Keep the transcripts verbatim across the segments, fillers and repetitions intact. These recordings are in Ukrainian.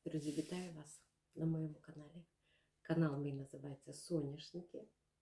Друзі, вітаю вас на моєму каналі. Канал мій називається Соняшники.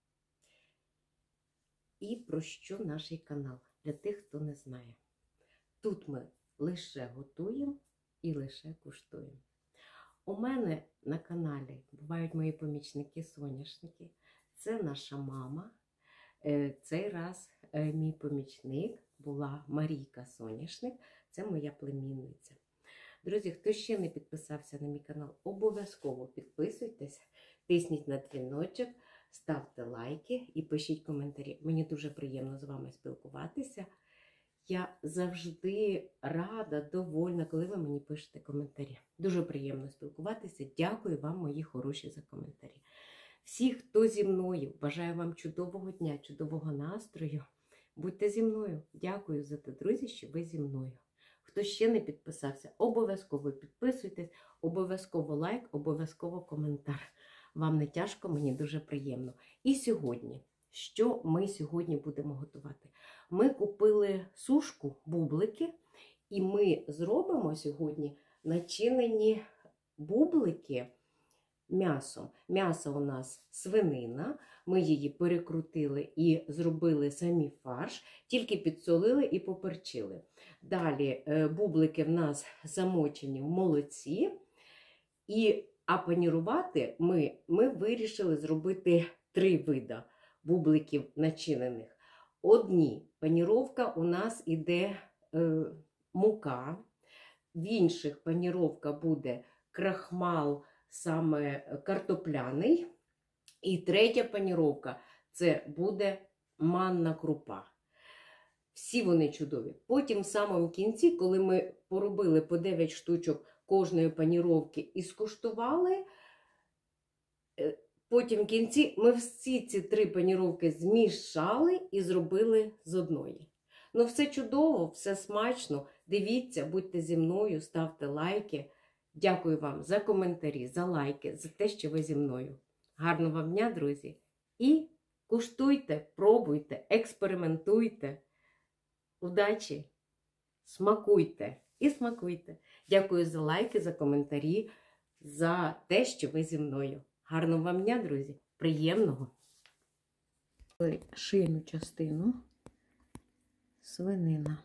І про що наш канал? Для тих, хто не знає. Тут ми лише готуємо і лише куштуємо. У мене на каналі бувають мої помічники-соняшники. Це наша мама. Цей раз мій помічник була Марійка Соняшник. Це моя племінниця. Друзі, хто ще не підписався на мій канал, обов'язково підписуйтесь, тисніть на дзвіночок, ставте лайки і пишіть коментарі. Мені дуже приємно з вами спілкуватися. Я завжди рада, довольна, коли ви мені пишете коментарі. Дуже приємно спілкуватися. Дякую вам, мої хороші, за коментарі. Всі, хто зі мною, бажаю вам чудового дня, чудового настрою. Будьте зі мною. Дякую за те, друзі, що ви зі мною. Хто ще не підписався, обов'язково підписуйтесь, обов'язково лайк, обов'язково коментар. Вам не тяжко, мені дуже приємно. І сьогодні, що ми сьогодні будемо готувати? Ми купили сушку, бублики, і ми зробимо сьогодні начинені бублики м'ясом. М'ясо у нас свинина, ми її перекрутили і зробили самі фарш, тільки підсолили і поперчили. Далі бублики в нас замочені в молоці, і, а панірувати ми, ми вирішили зробити три види бубликів начинених. Одні паніровка у нас іде е, мука, в інших паніровка буде крахмал, саме картопляний. І третя паніровка – це буде манна крупа. Всі вони чудові. Потім в самому кінці, коли ми поробили по дев'ять штучок кожної паніровки і скуштували, потім в кінці ми всі ці три паніровки змішали і зробили з одної. Ну все чудово, все смачно. Дивіться, будьте зі мною, ставте лайки. Дякую вам за коментарі, за лайки, за те, що ви зі мною. Гарного вам дня, друзі! І куштуйте, пробуйте, експериментуйте. Удачі! Смакуйте і смакуйте. Дякую за лайки, за коментарі, за те, що ви зі мною. Гарного вам дня, друзі! Приємного! Шийну частину, свинина.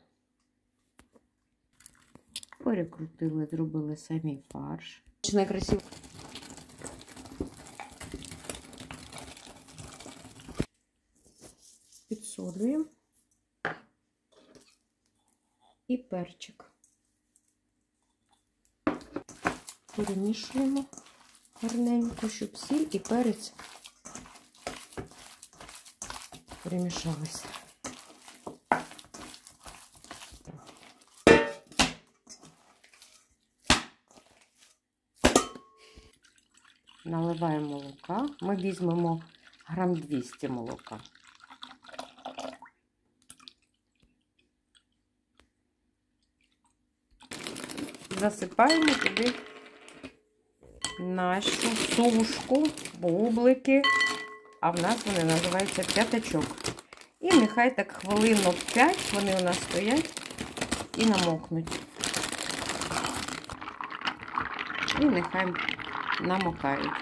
Перекрутили, зробили самі фарш. Дуже красиво. Підсолюємо. І перчик. Перемішуємо гарненько, щоб сіль і перець перемішалися. Наливаємо молока. Ми візьмемо грам двісті молока. Засипаємо туди нашу сушку, бублики, а в нас вони називаються п'ятачок. І нехай так хвилинок п'ять вони у нас стоять і намокнуть. І нехай намокають.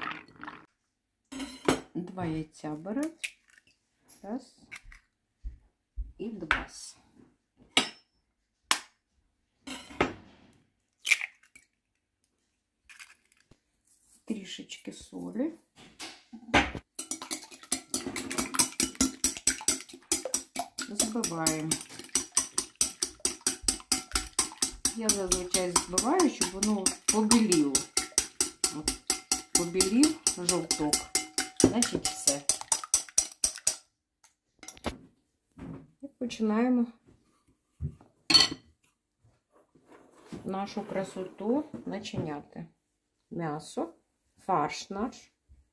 Два яйця беремо. Раз. І два. Трішечки солі. Збиваємо. Я зазвичай збиваю, щоб воно побіліло. От, побілів жовток. Значить все. І починаємо нашу красоту начиняти. М'ясо. Фарш наш.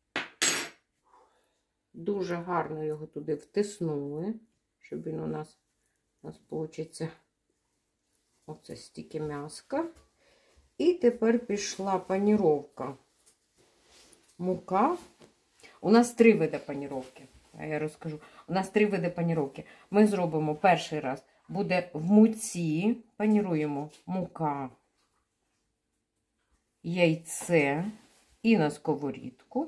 Дуже гарно його туди втиснули, щоб він у нас, у нас вийде оце стільки м'яска. І тепер пішла паніровка. Мука. У нас три види паніровки. Я розкажу. У нас три види паніровки. Ми зробимо перший раз. Буде в муці. Паніруємо мука. яйце і на сковорідку.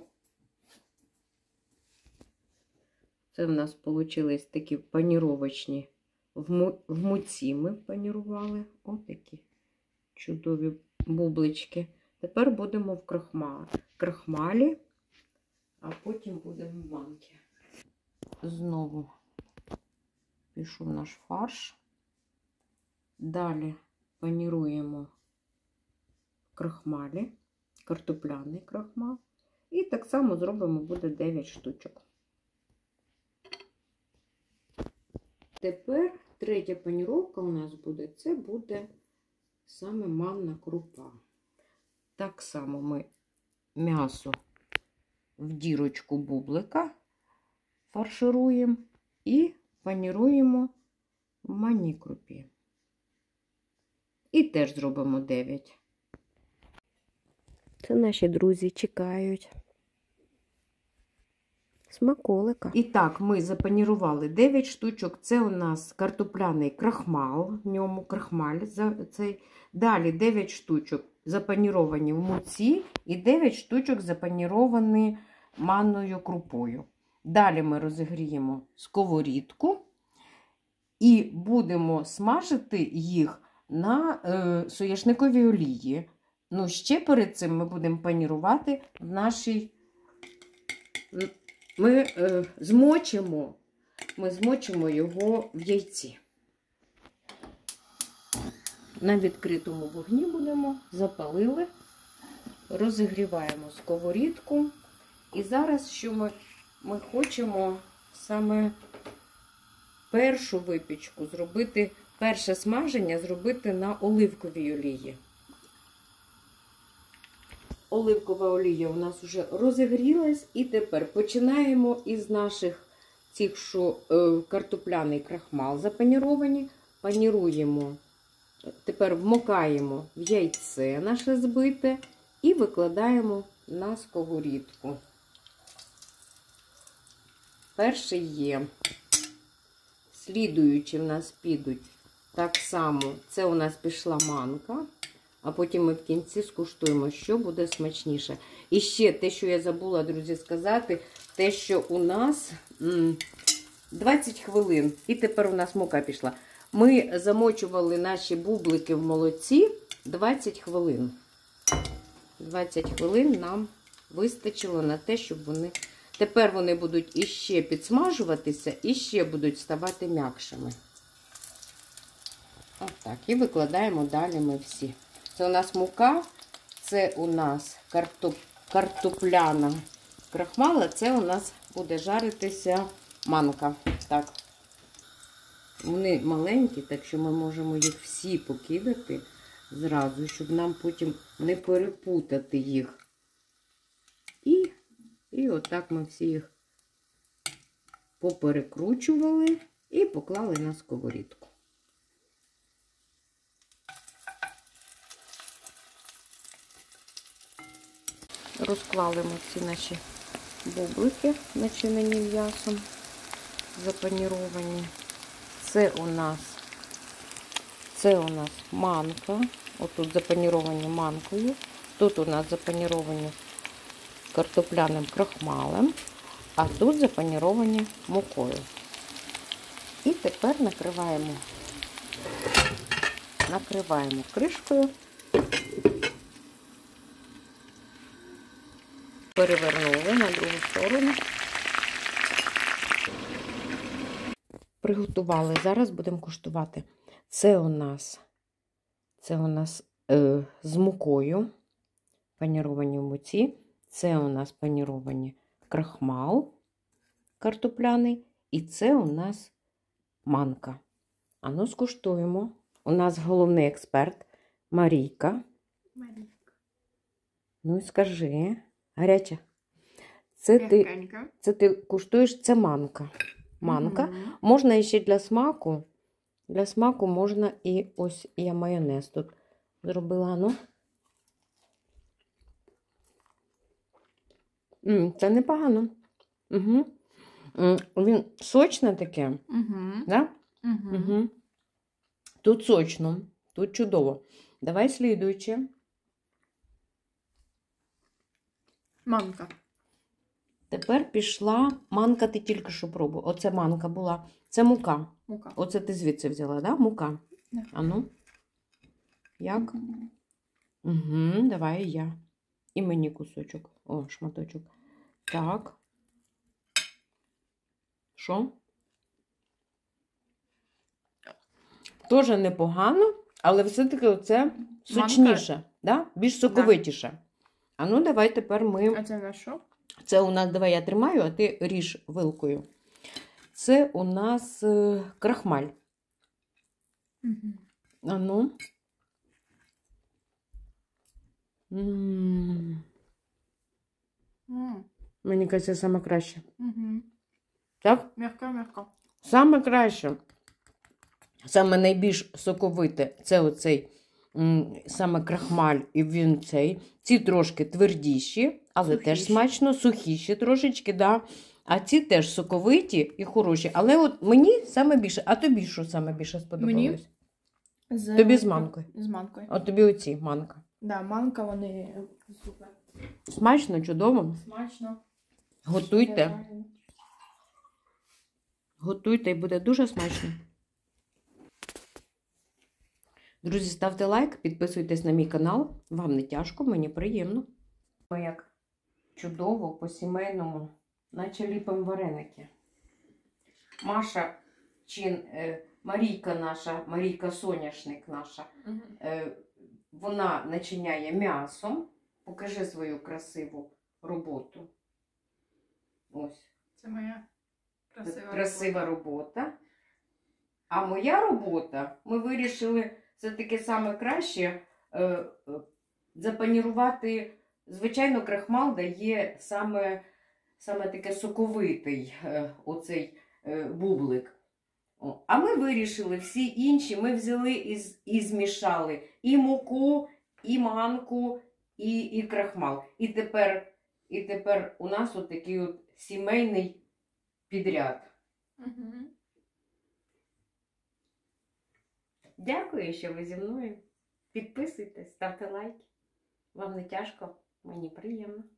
Це в нас вийшли такі паніровочні, в, му, в муці ми панірували. Ось такі чудові бублички. Тепер будемо в крахма, крахмалі, а потім будемо в манки. Знову пішов наш фарш. Далі паніруємо в крахмалі, картопляний крахмал. І так само зробимо, буде дев'ять штучок. Тепер третя паніровка у нас буде, це буде саме манна крупа. Так само ми м'ясо в дірочку бублика фаршируємо і паніруємо в манній крупі. І теж зробимо дев'ять. Це наші друзі чекають смаколика. І так, ми запанірували дев'ять штучок. Це у нас картопляний крахмал, в ньому крахмаль. Цей. Далі дев'ять штучок запаніровані в муці і дев'ять штучок запаніровані манною крупою. Далі ми розігріємо сковорідку і будемо смажити їх на е, соняшниковій олії. Ну, ще перед цим ми будемо панірувати в нашій... Ми е, змочимо, ми змочимо його в яйці. На відкритому вогні будемо, запалили, розігріваємо сковорідку. І зараз, що ми, ми хочемо саме першу випічку зробити, перше смаження зробити на оливковій олії. Оливкова олія у нас вже розігрілась, і тепер починаємо із наших цих, що е, картопляний крахмал запаніровані, паніруємо. Тепер вмокаємо в яйце наше збите і викладаємо на сковорідку. Перший є. Слідуючі в нас підуть так само. Це у нас пішла манка. А потім ми в кінці скуштуємо, що буде смачніше. І ще те, що я забула, друзі, сказати, те, що у нас двадцять хвилин, і тепер у нас мука пішла. Ми замочували наші бублики в молоці двадцять хвилин. двадцять хвилин нам вистачило на те, щоб вони... Тепер вони будуть іще підсмажуватися, і ще будуть ставати м'якшими. Отак. І викладаємо далі ми всі. Це у нас мука, це у нас картоп... картопляна крахмала, це у нас буде жаритися манка. Так. Вони маленькі, так що ми можемо їх всі покидати зразу, щоб нам потім не перепутати їх. І, і отак ми всі їх поперекручували і поклали на сковорідку. Розклали ми всі наші бублики, начинені м'ясом, запаніровані. Це у нас, це у нас манка. Отут запаніровані манкою. Тут у нас запаніровані картопляним крахмалем, а тут запаніровані мукою. І тепер накриваємо, накриваємо кришкою. Перевернули на другу сторону. Приготували. Зараз будемо куштувати. Це у нас, це у нас е, з мукою, паніровані в муці. Це у нас паніровані крахмал картопляний. І це у нас манка. А ну скуштуємо. У нас головний експерт Марійка. Марійка. Ну і скажи. Гаряча. Це ти, це ти куштуєш, це манка. Манка. Угу. Можна ще для смаку. Для смаку можна і ось я майонез тут зробила. Ну. М, це непогано. Угу. Він сочне таке. Угу. Да? Угу. Угу. Тут сочно. Тут чудово. Давай слідуюче. Манка. Тепер пішла манка, ти тільки що пробував. Оце манка була. Це мука. Мука. Оце ти звідси взяла, да? Мука. Да. А ну. Як? Угу, давай і я. І мені кусочок. О, шматочок. Так. Що? Тоже непогано, але все-таки оце сочніше, да? Більш соковитіше. Да. А ну, давай тепер ми... А це на що? Це у нас, давай я тримаю, а ти ріж вилкою. Це у нас е, крахмаль. Угу. А ну. М-м-м. М. Мені кажеться, саме краще. Угу. Так? М'яко-м'яко. Саме краще. Саме найбільш соковите це оцей м, саме крахмаль, і він цей. Ці трошки твердіші, але Сухіші. теж смачно, сухіші трошечки, да. А ці теж соковиті і хороші. Але от мені саме більше, а тобі що саме більше сподобалось? Мені? З... Тобі з манкою. З манкою. А тобі оці манка. Да, манка, вони супер. Смачно, чудово. Смачно. Готуйте. Готуйте і буде дуже смачно. Друзі, ставте лайк, підписуйтесь на мій канал. Вам не тяжко, мені приємно. Ми як чудово по-сімейному, наче ліпимо вареники. Маша, чин, е, Марійка наша, Марійка Соняшник наша, Угу. е, вона начиняє м'ясом. Покажи свою красиву роботу. Ось. Це моя красива, Красива робота. А моя робота, ми вирішили все-таки саме краще е, е, запанірувати. Звичайно, крахмал дає саме, саме таке соковитий е, оцей е, бублик. О, а ми вирішили всі інші, ми взяли і, і змішали і муку, і манку, і, і крахмал. І тепер, і тепер у нас отакий от сімейний підряд. Угу. Дякую, що ви зі мною. Підписуйтесь, ставте лайки. Вам не тяжко, мені приємно.